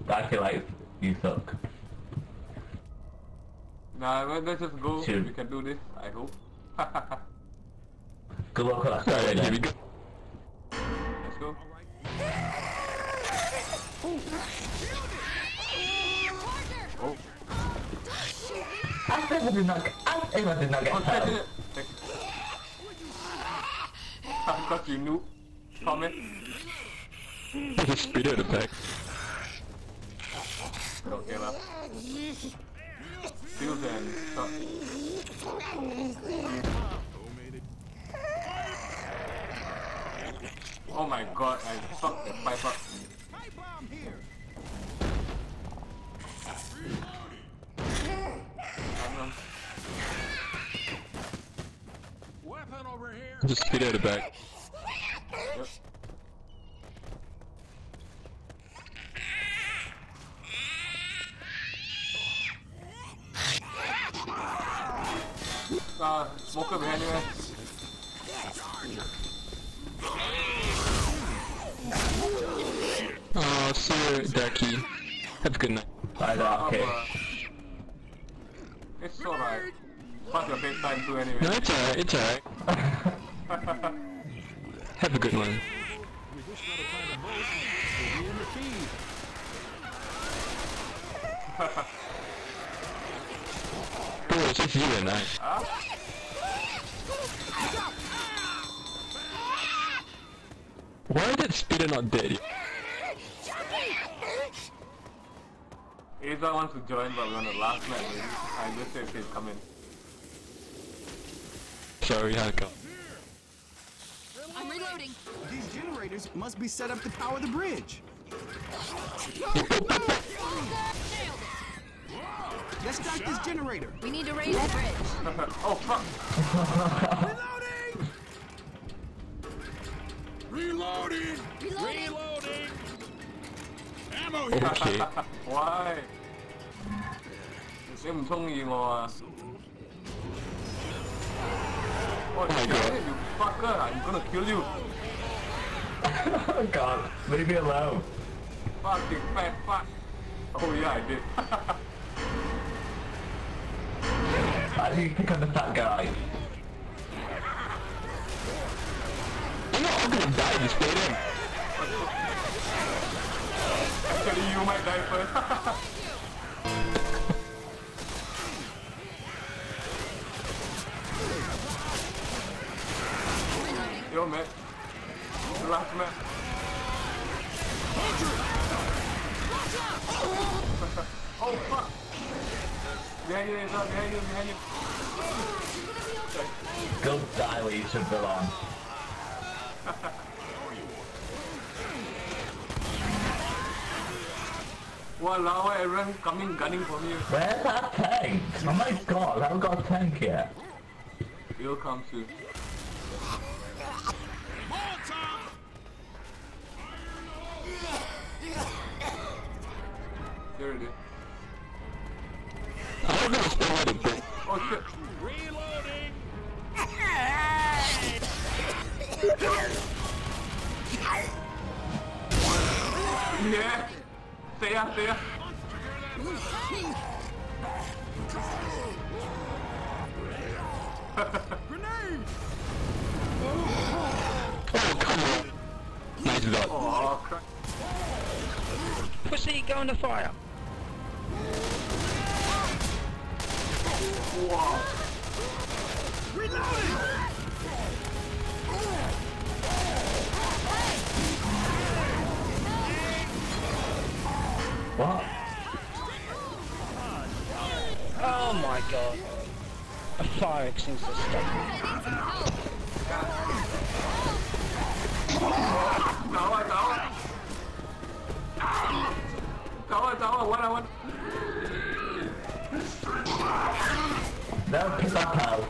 I feel like you suck. Nah, let's just go. Shoot. We can do this, I hope. Good luck with that. Alright, here we go. Let's go. Oh. I did not get Oh, hurt. check it. Because you knew. Comment. Just speed out attack. Okay lah. Shields and stuff. Oh my god, I fucked the pipe up. Weapon over here. Just speed out attack. Yep. Smoker behind you, man. Oh, see you, Ducky. Have a good night. Bye, okay. It's alright. Fuck your bedtime too anyway. No, it's alright, it's alright. Have a good one. We just gotta find a boat. We'll be in the feed. Bro, it's just you and I. Huh? Why is that speeder not dead? Aza wants to join, but we're on the last match. I just said he's coming. Sorry, Haka. I'm reloading. These generators must be set up to power the bridge. Let's start this generator. We need to raise the bridge. Oh fuck! Reloading. Reloading. Reloading. Ammo here. Okay. Why? 你唔中意我啊？Oh my shit, god. you fucker! I'm gonna kill you! Oh god, leave me alone. Fucking fat fuck! Oh yeah, I did. How do you pick on the fat guy? I'm gonna die just wait in. Actually, you might die first. Yo, man. The last man. Oh, fuck. Behind you, Aza, behind you, behind you. Go die where you should belong. Walao, everyone coming gunning for me. Where's that tank? Oh my god, I haven't got a tank yet. He'll come soon. There it is. I'm gonna stay with it, bro. Oh shit. Reloading. Yeah. Stay ya, stay ya. Grenade. Oh, come on. Nice dot. Oh crap. Pussy, go in the fire. Wow. What? Oh my god. A fire extinguisher stuck. Tawa, tawa. Tawa, tawa, one. No, piss up out.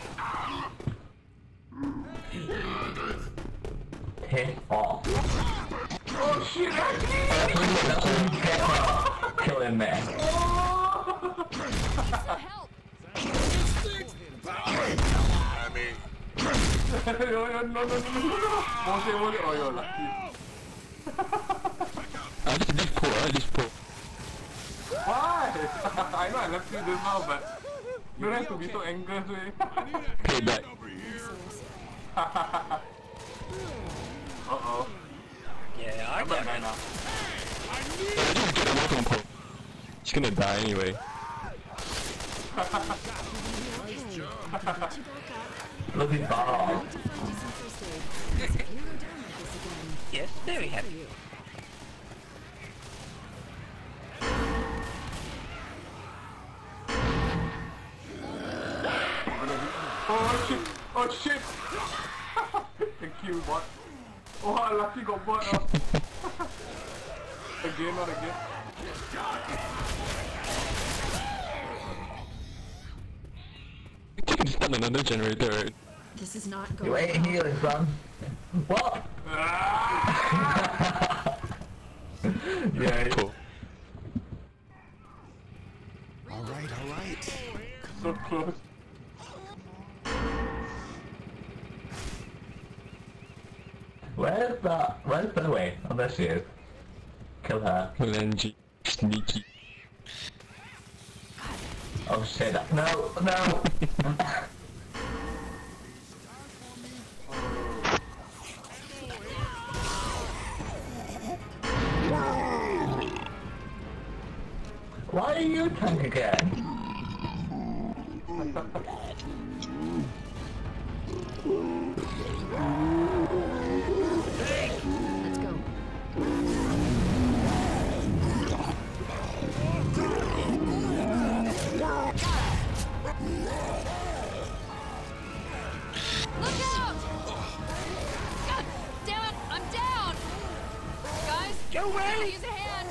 Piss off. Oh shit, That's when you get off killing me. Help! No. Won't say, oh you're lucky. I just pull. I know I left you just now, but don't have to be so angry, way. Okay, back. Uh-oh. Yeah, I I'm get back it. now. Just get away from Poe. He's gonna die anyway. Look at ball. Yes, very happy. Oh shit! Oh shit! Thank you, bot. Oh, lucky got bot. Again, not again. You can start another generator, right? This is not You going ain't healing, son. What? Yeah. Cool. All right. So close. Where's that? Where's the way? Oh, there she is. Kill her. Melange. Sneaky. Oh shit. No, no. Why are you tank again? Let's go. Look out! God damn it! I'm down! Guys, Go away! use a hand!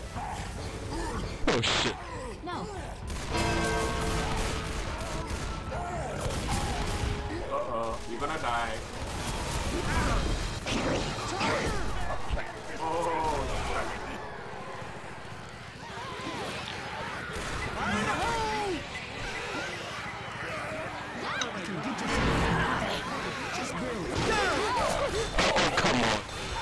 Oh shit. No. Uh-oh, you're gonna die. Oh, Oh, come on.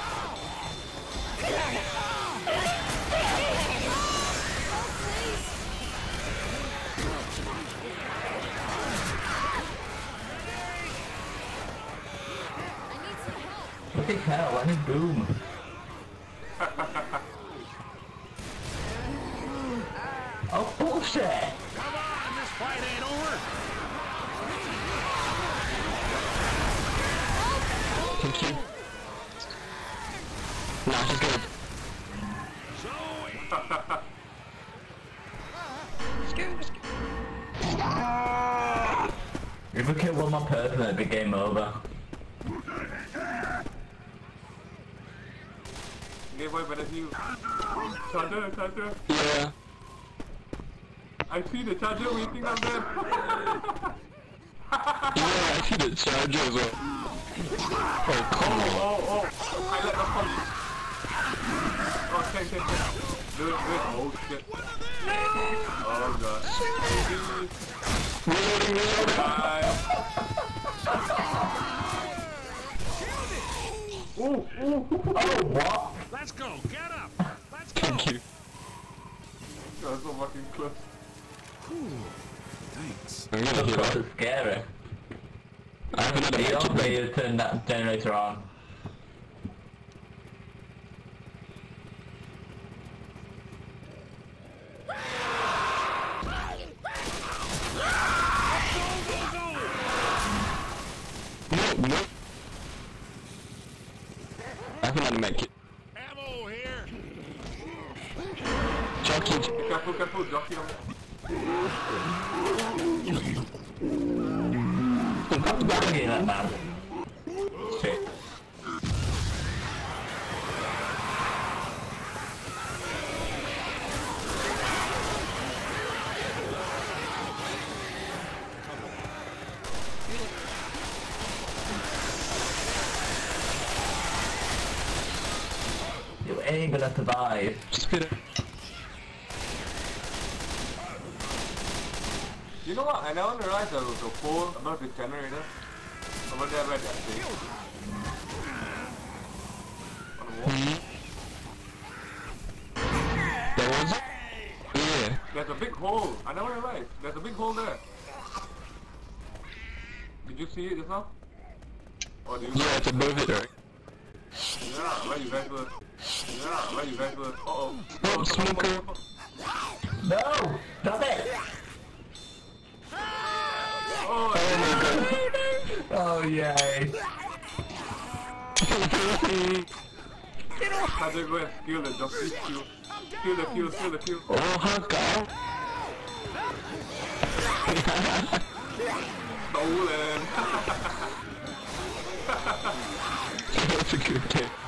I need some help. Look at hell, let me boom. Oh bullshit! Come on, this fight ain't over. Thank you. Nah, she's gonna. If we kill one more person, it'd be game over. Game Boy better heal. Charger. Yeah. I see the charger waiting up there. Yeah, I see the charger as well. Oh, come on. Oh, I let the pump. Oh, tank. Good. Oh, shit. Oh, God. Reloading. Die. Oh, what? Let's go. Get up. Let's go. Thank you. That was so fucking close. Thanks. I'm gonna heal That's up. scary. I have another You don't match. say you turn that generator on. No. I have another med kit. Ammo here. Jockey. Careful, jockey. Stop banging that man. Shit. You ain't gonna survive. Spit it. You know what? I never realized there was a pole above the generator. Over there where they're staying. On the wall. There was it? Yeah. There's a big hole. I never realized. There's a big hole there. Did you see it just now? Or do you? Yeah, it's above it, right? Yeah, where you guys were. Yeah, where you guys were. Uh-oh. Oh, smoker! No! Stop it! Oh, Oh, yay. I just go and steal the justice kill. Steal the kill, steal the kill. Oh, hug out! Stolen. That's a good game.